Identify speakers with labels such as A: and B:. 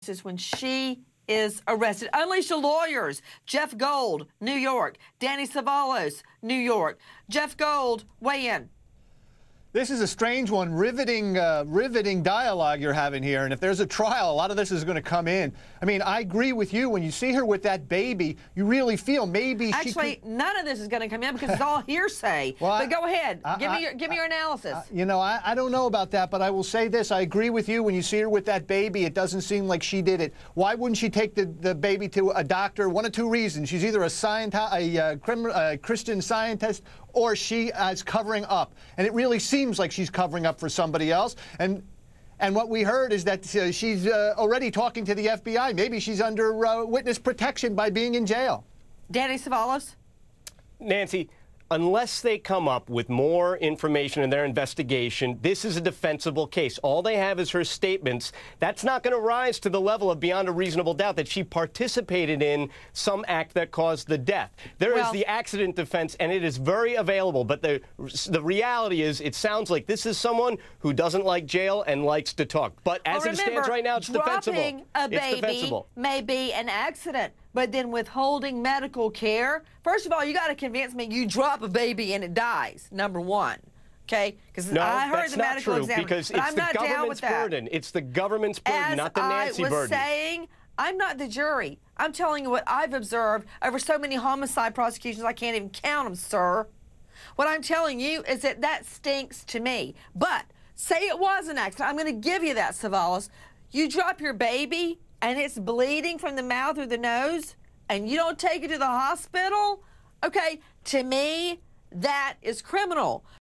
A: is when she is arrested. Unleash the lawyers. Jeff Gold, New York. Danny Savalos, New York. Jeff Gold, weigh in.
B: This is a strange one, riveting dialogue you're having here. And if there's a trial, a lot of this is going to come in. I mean, I agree with you. When you see her with that baby, you really feel maybe
A: Actually, none of this is going to come in because it's all hearsay.
B: Well,
A: but go ahead. Give me your analysis.
B: You know, I don't know about that, but I will say this. I agree with you. When you see her with that baby, it doesn't seem like she did it. Why wouldn't she take the baby to a doctor? One of two reasons. She's either a Christian Scientist, or she is covering up. And it really seems like she's covering up for somebody else. And what we heard is that she's already talking to the FBI. Maybe she's under witness protection by being in jail.
A: Danny Savalos?
C: Nancy, unless they come up with more information in their investigation, this is a defensible case. All they have is her statements. That's not going to rise to the level of beyond a reasonable doubt that she participated in some act that caused the death. There is the accident defense, and it is very available. But the reality is, it sounds like this is someone who doesn't like jail and likes to talk. But as it stands right now, it's defensible.
A: Dropping a baby may be an accident. But then withholding medical care, first of all, you got to convince me you drop a baby and it dies, number one. Okay? Because I heard the medical examiner.
C: Because it's the government's burden. It's the government's burden, not the Nancy burden.
A: As I was saying, I'm not the jury. I'm telling you what I've observed over so many homicide prosecutions, I can't even count them, sir. What I'm telling you is that that stinks to me. But say it was an accident. I'm going to give you that, Savalos. You drop your baby and it's bleeding from the mouth or the nose, and you don't take it to the hospital, okay, to me, that is criminal.